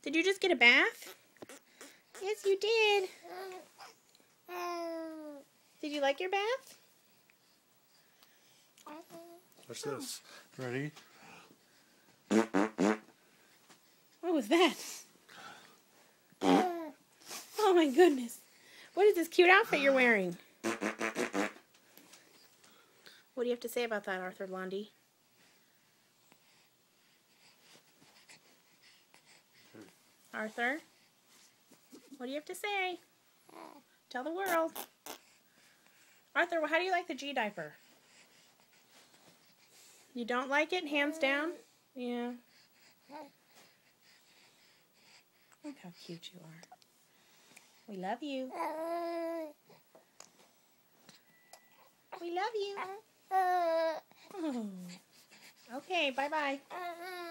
Did you just get a bath? Yes, you did. Did you like your bath? Watch this. Ready? What was that? Oh my goodness. What is this cute outfit you're wearing? What do you have to say about that, Arthur Blondie? Arthur? What do you have to say? Tell the world. Arthur, how do you like the G diaper? You don't like it? Hands down? Yeah. Look how cute you are. We love you. We love you. Oh. Okay, bye-bye.